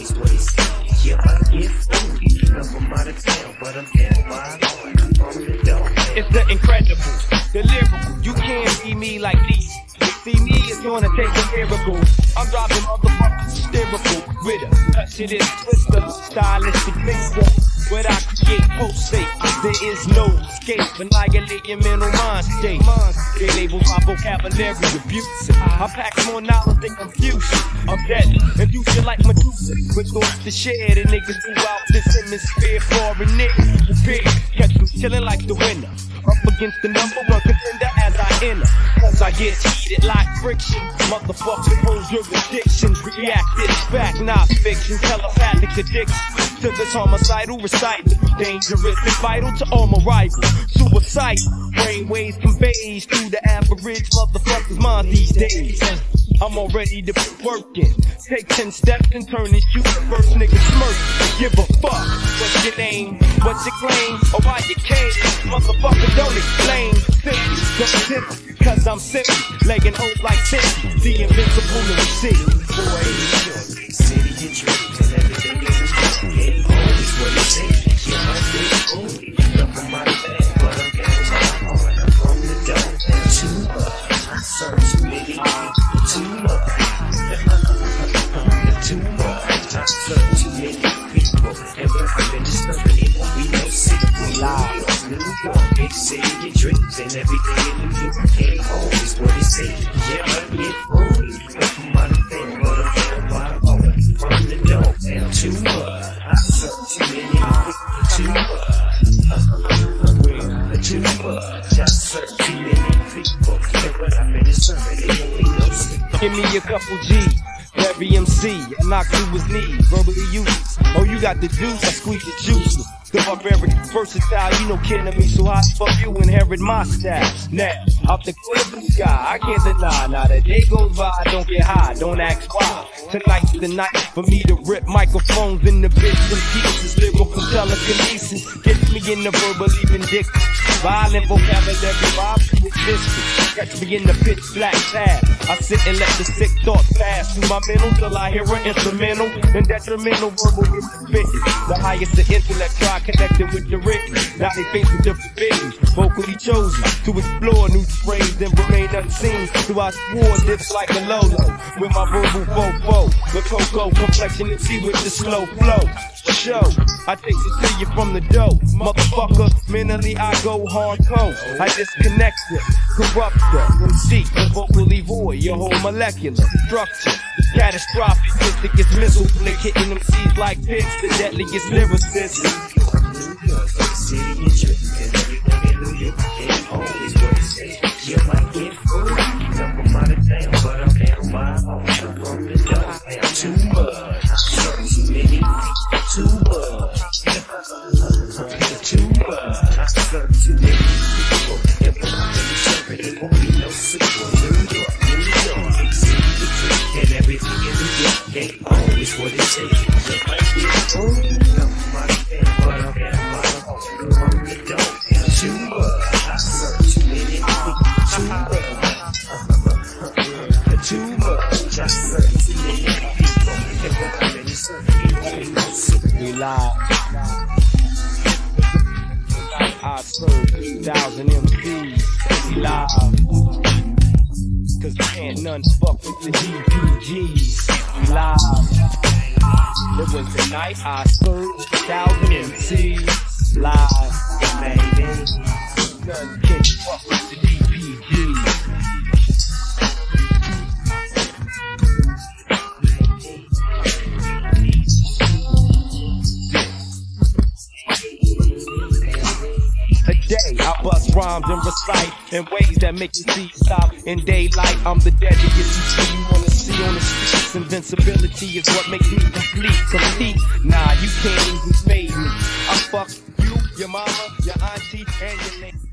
always what he said. Yeah, I get food. I'm out of town, but I'm down by the dog. It's the incredible, the lyrical. You can't be me like these. See me is gonna take a miracle. I'm dropping motherfuckers hysterical with a touch of this twister, stylistic mixer. What I create, pulsate, there is no escape. Annihilate your mental mind state. They label my vocabulary abusive. I pack more knowledge than confusion. I'm deadly, infuse like Medusa. With thoughts to share, the niggas throughout this hemisphere. Foreign niggas prepared, catch me chillin' like the winner. Up against the number one contender as I enter. Cause I get heated like friction. Motherfuckers hold jurisdiction. Reactive fact, not fiction. Telepathic addiction to this homicidal recital. Dangerous and vital to all my rivals. Suicide, brainwaves conveys through the average motherfucker's mind these days. I'm already to be working. Take 10 steps and turn and shoot the first nigga smirk. Give a fuck. What's your name? What's your claim? Or why you came? Motherfucker, don't explain. Simply, don't tip, cause I'm simply legging hoes like Simply. The invincible in the city. Boy, city and dreams and everything is yeah, always what he said. Yeah, I get food. I'm out of town, but I'm down by I'm from the dog. Too much. I serve too many people. Too much. Too much. I serve too many people. And when I'm in the circle, it won't be no secret. New York, big city, your dreams and everything in New York. Ain't always what it said. Yeah, I get food. I'm out of town, but I'm down by from the dog. And too much. I serve too many people. Too much. Too much. I serve too many people. And when I'm in the circle, it won't be no secret. give me a couple G's. Every MC, I knock through his knees, verbally useless. Oh, you got the juice, I squeeze the juice. The barbaric, versatile, you know kidding me, so how the fuck you inherit my style? Now, out the clear blue sky, I can't deny. Now the day goes by, don't get high, don't ask why. Tonight's the night for me to rip microphones in the bits and pieces. Lyrical telekinesis gets me in the verbally vindictive. Violent vocabulary, vibe to existence. Catch me in the pitch black tab. I sit and let the sick thoughts pass through my mental till I hear an instrumental and detrimental verbal spitting. The highest the intellect try connecting with the written. Now they face with the forbidden, vocally chosen to explore new sprays and remain unseen. So I swore this like a Lolo with my verbal fofo, the cocoa complexion and see with the slow flow. Show, I take it to you from the dough, motherfucker. Mentally I go hardcore. I disconnect it, corrupt it, and seek the vocally void. Your whole molecular structure, catastrophic. Mystic is missile flick hitting them seeds like pits. The deadliest lyricist. City and dreams and everything in New York ain't always what it says. You might get fooled. I'm out of town, but I'm down by I'm from the dog. I'm too much. I serve too many people. Too much. Too much. I serve too many people. And when I'm in the circuit, it won't be no sequel. New York, big city and dreams and everything in New York ain't always what it says. You might get fooled. I'm out of town, but I'm down by from the dog. Too much. I serve too many people. Too much. Too much. I serve too many people. And when I'm in the circle, it won't be no secret. We live. I serve 2,000 MCs. We live. Cause can't none fuck with the DPGs. We live. It was the night I served 1,000 MCs. Live. Baby. None can fuck with the DPGs. I bust rhymes and recite in ways that make you see stop in daylight. I'm the deadliest you see, you wanna see on the streets. Invincibility is what makes me complete. Nah, you can't even fade me. I fuck you, your mama, your auntie, and your lady.